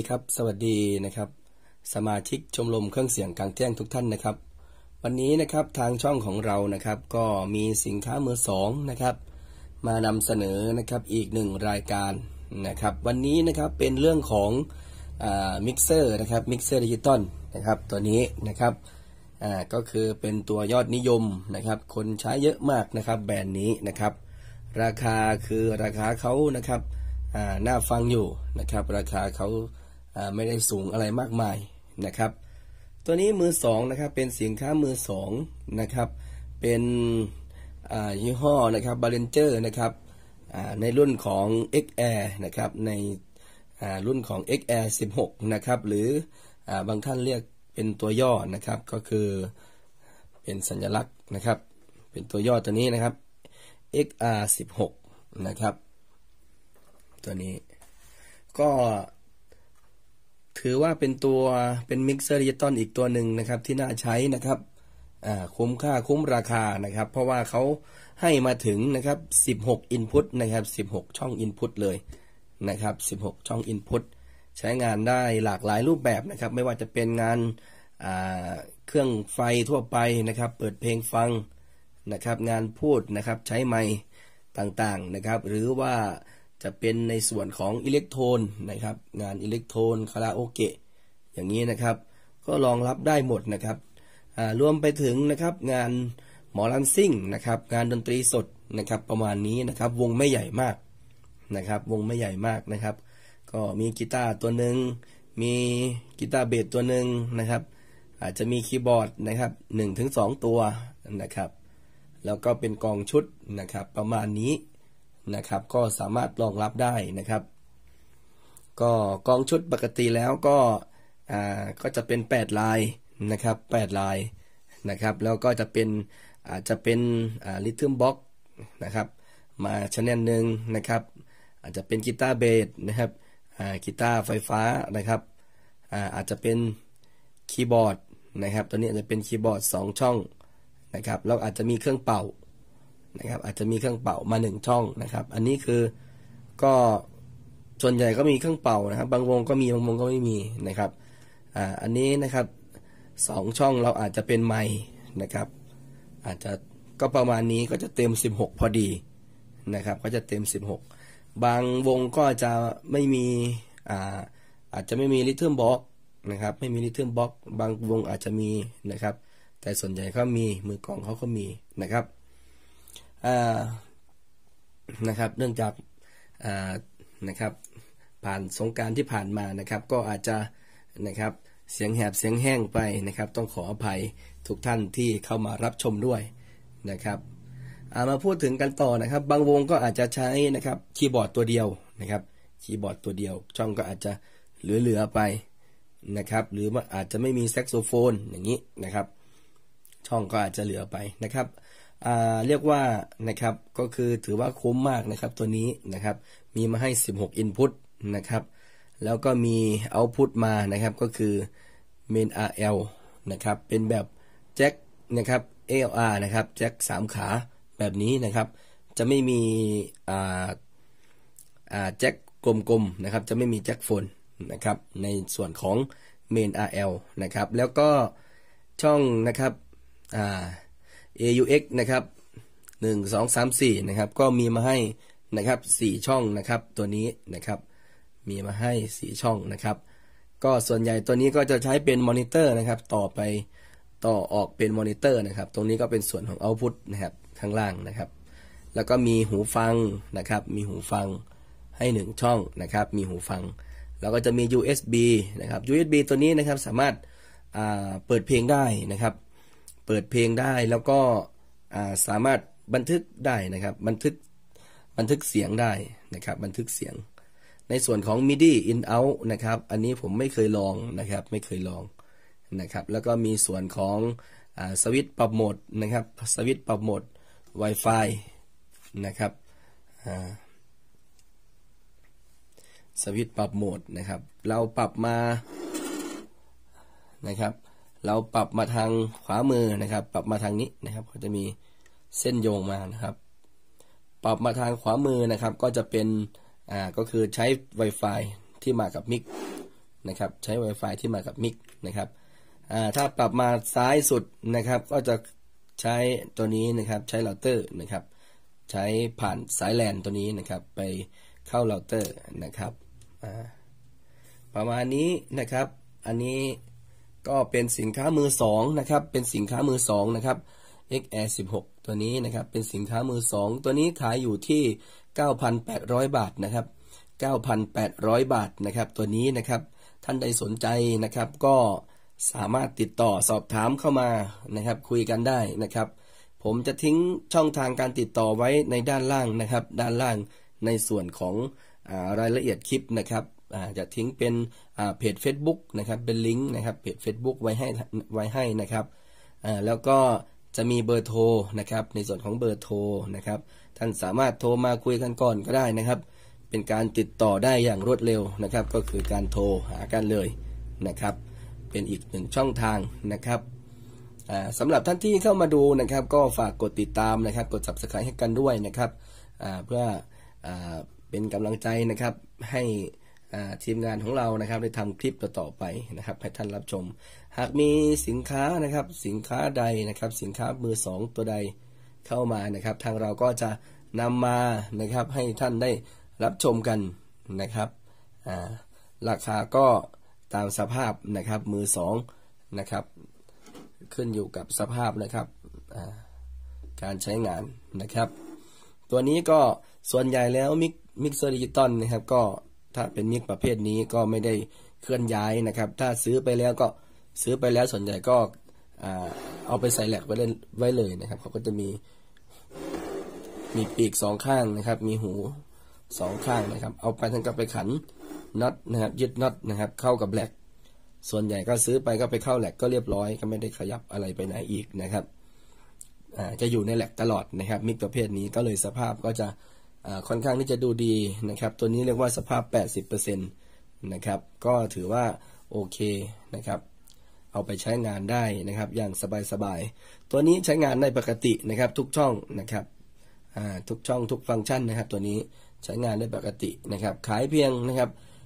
ครับสวัสดีนะครับสมาชิกชมรมเครื่องเสียงกลางแจ้งทุกท่านนะครับวันนี้นะครับทางช่องของเรานะครับก็มีสินค้ามือสองนะครับมานำเสนอนะครับอีกหนึ่งรายการนะครับวันนี้นะครับเป็นเรื่องของมิกเซอร์นะครับมิกเซอร์ดิจิตอลนะครับตัวนี้นะครับก็คือเป็นตัวยอดนิยมนะครับคนใช้เยอะมากนะครับแบรนด์นี้นะครับราคาคือราคาเขานะครับน่าฟังอยู่นะครับราคาเขาไม่ได้สูงอะไรมากมายนะครับตัวนี้มือสองนะครับเป็นสินค้ามือสองนะครับเป็นยี่ห้อนะครับบาเลนเจอร์นะครับในรุ่นของ XR นะครับในรุ่นของ XR 16นะครับหรือบางท่านเรียกเป็นตัวย่อนะครับก็คือเป็นสัญลักษณ์นะครับเป็นตัวย่อตัวนี้นะครับ XR 16นะครับตัวนี้ก็ถือว่าเป็นมิกเซอร์ดิจิตอลอีกตัวหนึ่งนะครับที่น่าใช้นะครับคุ้มค่าคุ้มราคานะครับเพราะว่าเขาให้มาถึงนะครับ16 input นะครับ16ช่อง input เลยนะครับ16ช่อง input ใช้งานได้หลากหลายรูปแบบนะครับไม่ว่าจะเป็นงานเครื่องไฟทั่วไปนะครับเปิดเพลงฟังนะครับงานพูดนะครับใช้ไมค์ต่างๆนะครับหรือว่าจะเป็นในส่วนของอิเล็กโทรนนะครับงานอิเล็กโทรนคาราโอเกะอย่างนี้นะครับก็รองรับได้หมดนะครับรวมไปถึงนะครับงานหมอลำซิ่งนะครับงานดนตรีสดนะครับประมาณนี้นะครับวงไม่ใหญ่มากนะครับวงไม่ใหญ่มากนะครับก็มีกีตาร์ตัวหนึ่งมีกีตาร์เบสตัวหนึ่งนะครับอาจจะมีคีย์บอร์ดนะครับ 1-2 ตัวนะครับแล้วก็เป็นกองชุดนะครับประมาณนี้นะครับก็สามารถรองรับได้นะครับก็กองชุดปกติแล้วก็จะเป็น8ลายนะครับ8ลายนะครับแล้วก็จะเป็นอาจจะเป็นริทึมบ็อกซ์นะครับมาชแนลหนึ่งนะครับอาจจะเป็นกีตาร์เบสนะครับกีตาร์ไฟฟ้านะครับอาจจะเป็นคีย์บอร์ดนะครับตัวนี้อาจจะเป็นคีย์บอร์ด2ช่องนะครับแล้วอาจจะมีเครื่องเป่านะครับอาจจะมีเครื่องเป่ามา1ช่องนะครับอันนี้คือก็ส่วนใหญ่ก็มีเครื่องเป่านะครับบางวงก็มีบางวงก็ไม่มีนะครับอันนี้นะครับ2ช่องเราอาจจะเป็นไมค์นะครับอาจจะก็ประมาณนี้ก็จะเต็ม16พอดีนะครับก็จะเต็ม16บางวงก็จะไม่มีอาจจะไม่มีริทึมบ็อกซ์นะครับไม่มีริทึมบ็อกซ์บางวงอาจจะมีนะครับแต่ส่วนใหญ่ก็มีมือกลองเขาก็มีนะครับนะครับเนื่องจากนะครับผ่านสงกรานต์ที่ผ่านมานะครับก็อาจจะนะครับเสียงแหบเสียงแห้งไปนะครับต้องขออภัยทุกท่านที่เข้ามารับชมด้วยนะครับมาพูดถึงกันต่อนะครับบางวงก็อาจจะใช้นะครับคีย์บอร์ดตัวเดียวนะครับคีย์บอร์ดตัวเดียวช่องก็อาจจะเหลือไปนะครับหรือว่าอาจจะไม่มีแซกโซโฟนอย่างนี้นะครับช่องก็อาจจะเหลือไปนะครับเรียกว่านะครับก็คือถือว่าคุ้มมากนะครับตัวนี้นะครับมีมาให้16 input นะครับแล้วก็มี output มานะครับก็คือ main RL นะครับเป็นแบบแจ็คนะครับ ALR นะครับแจ็ค3ขาแบบนี้นะครับจะไม่มีแจ็คกลมๆนะครับจะไม่มีแจ็คโฟนนะครับในส่วนของ main RL นะครับแล้วก็ช่องนะครับAUX นะครับ1 2 3 4นะครับก็มีมาให้นะครับ4ช่องนะครับตัวนี้นะครับมีมาให้4ช่องนะครับก็ส่วนใหญ่ตัวนี้ก็จะใช้เป็นมอนิเตอร์นะครับต่อออกเป็นมอนิเตอร์นะครับตรงนี้ก็เป็นส่วนของ output นะครับข้างล่างนะครับแล้วก็มีหูฟังนะครับมีหูฟังให้1ช่องนะครับมีหูฟังแล้วก็จะมี USB นะครับ USB ตัวนี้นะครับสามารถเปิดเพลงได้นะครับเปิดเพลงได้แล้วก็สามารถบันทึกได้นะครับบันทึกเสียงได้นะครับบันทึกเสียงในส่วนของ MIDI in out นะครับอันนี้ผมไม่เคยลองนะครับไม่เคยลองนะครับแล้วก็มีส่วนของสวิตช์ปรับโหมดนะครับสวิตช์ปรับโหมด Wi-Fi นะครับสวิตช์ปรับโหมดนะครับเราปรับมานะครับเราปรับมาทางขวามือนะครับปรับมาทางนี้นะครับก็จะมีเส้นโยงมานะครับปรับมาทางขวามือนะครับก็จะเป็นก็คือใช้ Wi-Fi ที่มากับมิกนะครับใช้ Wi-Fi ที่มากับมิกนะครับถ้าปรับมาซ้ายสุดนะครับก็จะใช้ตัวนี้นะครับใช้เราเตอร์นะครับใช้ผ่านสายแลนตัวนี้นะครับไปเข้าเราเตอร์นะครับประมาณนี้นะครับอันนี้ก็เป็นสินค้ามือสองนะครับเป็นสินค้ามือสองนะครับ XR 16ตัวนี้นะครับเป็นสินค้ามือสองตัวนี้ขายอยู่ที่ 9,800 บาทนะครับ 9,800 บาทนะครับตัวนี้นะครับท่านใดสนใจนะครับก็สามารถติดต่อสอบถามเข้ามานะครับคุยกันได้นะครับผมจะทิ้งช่องทางการติดต่อไว้ในด้านล่างนะครับด้านล่างในส่วนของรายละเอียดคลิปนะครับจะทิ้งเป็นเพจ Facebook นะครับเป็นลิงก์นะครับเพจ Facebook ไว้ให้นะครับแล้วก็จะมีเบอร์โทรนะครับในส่วนของเบอร์โทรนะครับท่านสามารถโทรมาคุยกันก่อนก็ได้นะครับเป็นการติดต่อได้อย่างรวดเร็วนะครับก็คือการโทรหากันเลยนะครับเป็นอีกหนึ่งช่องทางนะครับสำหรับท่านที่เข้ามาดูนะครับก็ฝากกดติดตามนะครับกด Subscribe ให้กันด้วยนะครับเพื่อเป็นกำลังใจนะครับให้ทีมงานของเรานะครับได้ทำคลิปต่อไปนะครับให้ท่านรับชมหากมีสินค้านะครับสินค้าใดนะครับสินค้ามือสองตัวใดเข้ามานะครับทางเราก็จะนำมานะครับให้ท่านได้รับชมกันนะครับราคาก็ตามสภาพนะครับมือสองนะครับขึ้นอยู่กับสภาพนะครับการใช้งานนะครับตัวนี้ก็ส่วนใหญ่แล้วมิกเซอร์ดิจิตอลนะครับก็ถ้าเป็นมิกประเภทนี้ก็ไม่ได้เคลื่อนย้ายนะครับถ้าซื้อไปแล้วก็ซื้อไปแล้วส่วนใหญ่ก็เอาไปใส่แหลกไว้เลยนะครับเขาก็จะมีปีกสองข้างนะครับมีหูสองข้างนะครับเอาไปท่านก็ไปขันน็อตนะครับยึดน็อตนะครับเข้ากับแหลกส่วนใหญ่ก็ซื้อไปก็ไปเข้าแหลกก็เรียบร้อยก็ไม่ได้ขยับอะไรไปไหนอีกนะครับจะอยู่ในแหลกตลอดนะครับมิกประเภทนี้ก็เลยสภาพก็จะค่อนข้างที่จะดูดีนะครับตัวนี้เรียกว่าสภาพ 80% นะครับก็ถือว่าโอเคนะครับเอาไปใช้งานได้นะครับอย่างสบายๆตัวนี้ใช้งานได้ปกตินะครับทุกช่องนะครับทุกช่องทุกฟังก์ชันนะครับตัวนี้ใช้งานได้ปกตินะครับขายเพียงนะครับ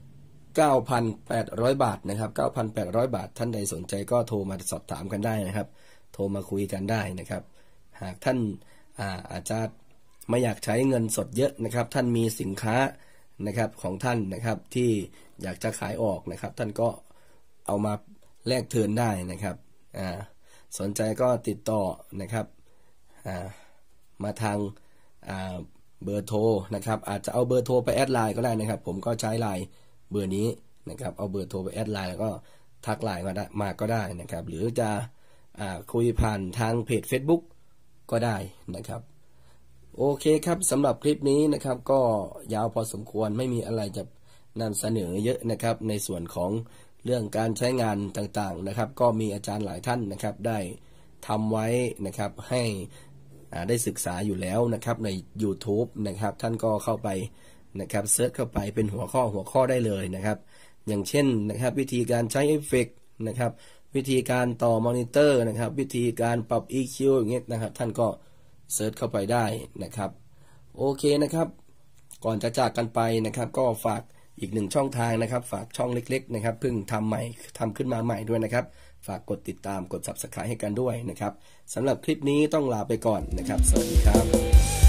9,800 บาทนะครับ 9,800 บาทท่านใดสนใจก็โทรมาสอบถามกันได้นะครับโทรมาคุยกันได้นะครับหากท่านอาจจะไม่อยากใช้เงินสดเยอะนะครับท่านมีสินค้านะครับของท่านนะครับที่อยากจะขายออกนะครับท่านก็เอามาแลกเทิร์นได้นะครับสนใจก็ติดต่อนะครับมาทางเบอร์โทรนะครับอาจจะเอาเบอร์โทรไปแอดไลน์ก็ได้นะครับผมก็ใช้ไลน์เบอร์นี้นะครับเอาเบอร์โทรไปแอดไลน์แล้วก็ทักไลน์มาก็ได้นะครับหรือจะคุยผ่านทางเพจ Facebook ก็ได้นะครับโอเคครับสำหรับคลิปนี้นะครับก็ยาวพอสมควรไม่มีอะไรจะนำเสนอเยอะนะครับในส่วนของเรื่องการใช้งานต่างๆนะครับก็มีอาจารย์หลายท่านนะครับได้ทำไว้นะครับให้ได้ศึกษาอยู่แล้วนะครับใน YouTube นะครับท่านก็เข้าไปนะครับเซิร์ชเข้าไปเป็นหัวข้อได้เลยนะครับอย่างเช่นนะครับวิธีการใช้เอฟเฟกต์นะครับวิธีการต่อมอนิเตอร์นะครับวิธีการปรับ EQ อย่างเงี้ยนะครับท่านก็เซิร์ชเข้าไปได้นะครับโอเคนะครับก่อนจะจากกันไปนะครับก็ฝากอีกหนึ่งช่องทางนะครับฝากช่องเล็กๆนะครับเพิ่งทำขึ้นมาใหม่ด้วยนะครับฝากกดติดตามกด Subscribe ให้กันด้วยนะครับสำหรับคลิปนี้ต้องลาไปก่อนนะครับสวัสดีครับ